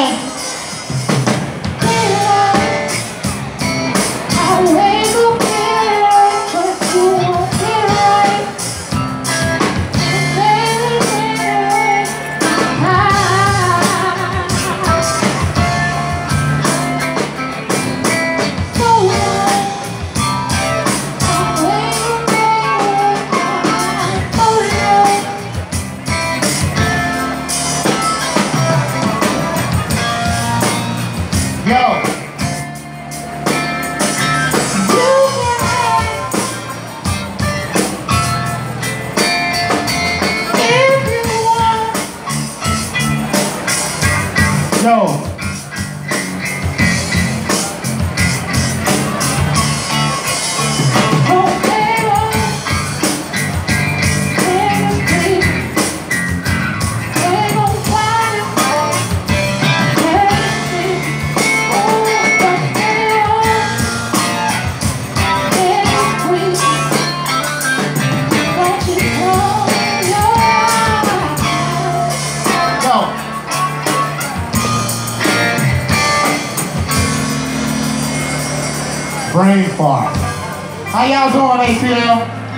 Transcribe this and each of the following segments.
Brain fart. How y'all doing, ATL?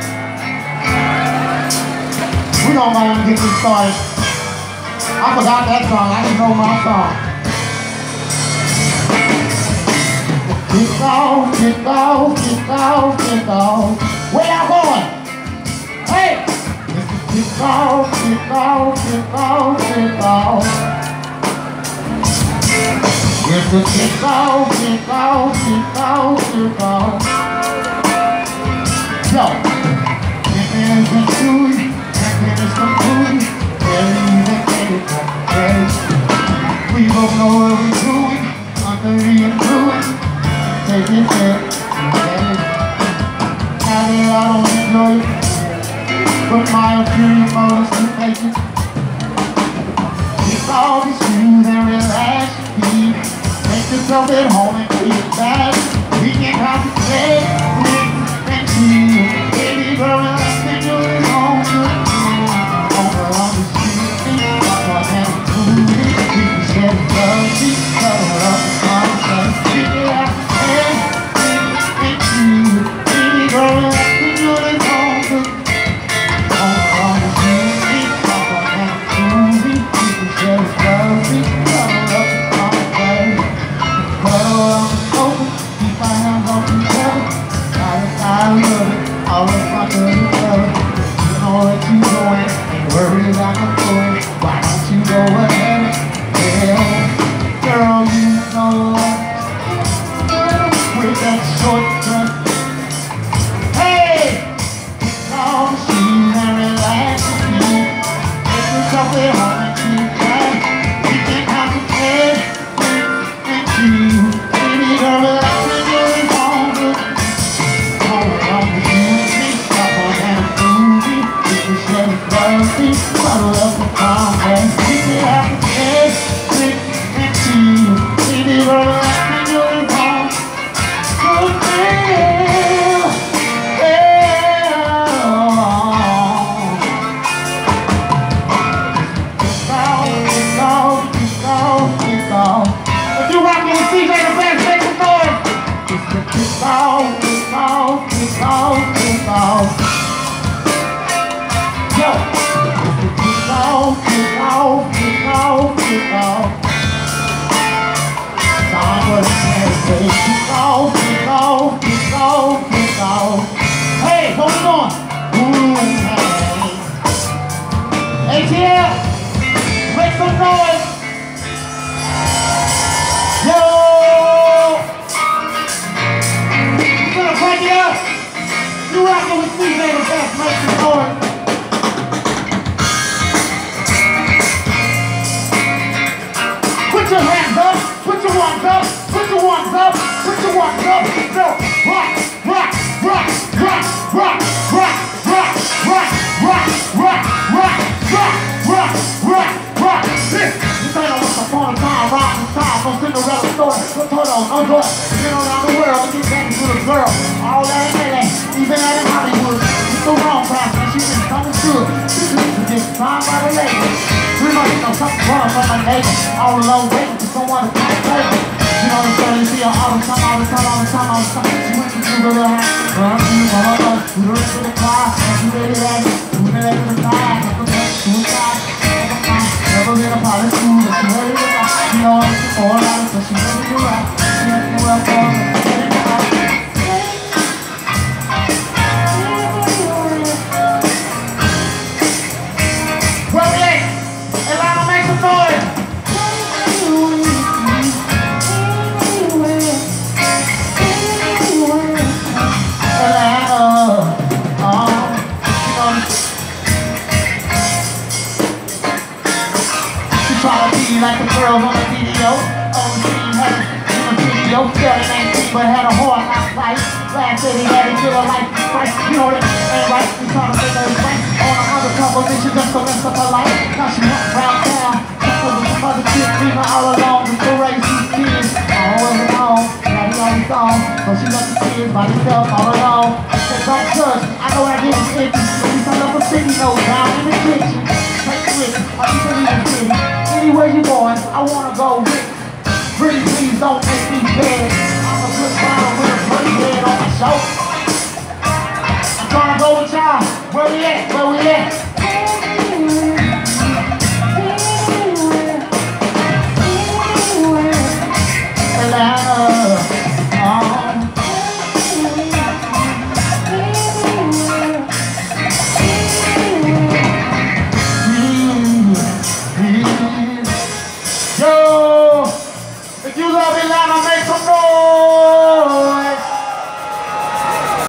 We don't want to get this started. I forgot that song. I didn't know my song. Kick off, kick off, kick off, kick off. Where y'all going? Hey! Kick off, kick off, kick off, kick off. It's a kick off, kick off, kick off, kick off. Yo, and then it's food, and then it's some food, we both know what we're doing, under the influence, take it there, now that I don't enjoy it, but my ulterior motives to make it. Kick all these shoes and relax your feet. Make yourself at home and feel bad. We can concentrate and see. Baby girl, I think you're home good. Over on the street, I'm not having food. We can share the love, cover up the concept. We can have to say and see. Baby girl, I think you're home good. Over on the street, I'm not having food. We can share the love, cover up the concept. Keep my hands on each other. I love it. All of my dirty love. You know what you're doing. Ain't worried about my going. Why don't you go ahead? Yeah, girl, you know what? With that short cut. Hey! All the shoes and relax your feet. Make yourself at home and keep back. We can concentrate and see. Bottle up the palm and keep it out the chest, drink and see. Baby girl, I think you're home. Good girl, kick off. If you rockin' with CJ the Best, make some noise. It's the kick off, kick off, kick off, kick off. Yo. Kick off, kick off, kick off. Time for the dance, say kick off, kick off, kick off, kick off. Hey, what we doing? Ooh, hey. ATL, make some noise. Yo! You gonna break it up? You rockin' with CJ the Best, make some noise. Put your hands up, put your ones up, put your ones up, put your ones up. No, rock, rock, rock, rock, rock, rock, rock, rock, rock, rock, rock, rock, rock, rock, rock. This ain't no once upon a time, rock and time from Cinderella story. Put her on, undoor, been around the world, get back to the girl. All that in LA, even out in Hollywood. It's the wrong path, and she's been coming through. this time by the lady. We must know something wrong from my neighbor. All alone waiting for someone to come and save me. You know the story, you see her all the time, all the time, all the time, all the time. She went through the little house, run through the rest of the car, and she ready to act, who the rest of the car, suicide, never been a part of school, but she ready to rock. You know it's all right, so she ready to rock. She has to work for it, ready to rock. Where we at? Atlanta, make some noise! Try to be like the girls on the video. Only seen her in the video. 7-18, but had a hard knock life. Last day they had to kill her life right. You know that ain't right. We trying to make her right. On an undercover mission just to mess up her life. Now she went round town. Just with some other kids, leaving her all alone. Just to raise these kids. I wasn't home. Now he always gone. So she left the kids by themselves all alone. Said don't judge. I know I did it itchy. At least I left a city note down in the kitchen. Take the risk. I used to leave the city. Anywhere you going, I wanna go with. Pretty please don't make me bad. I'm a good bottle with a pretty head on my shoulder. I'm trying to go with y'all. Where we at? Where we at?